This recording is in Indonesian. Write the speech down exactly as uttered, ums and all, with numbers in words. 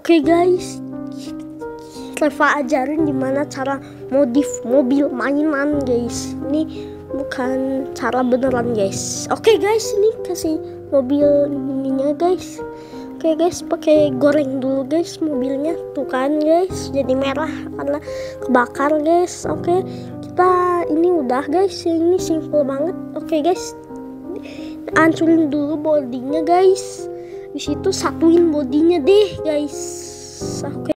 Oke guys, Reva ajarin gimana cara modif mobil mainan guys. Ini bukan cara beneran guys. Oke guys, ini kasih mobil ininya guys. Oke guys, pakai goreng dulu guys mobilnya. Tuh kan guys, jadi merah karena kebakar guys. Oke, kita ini udah guys. Ini simple banget. Oke guys, hancurin dulu bodinya guys. Di situ satuin bodinya deh guys. Oke.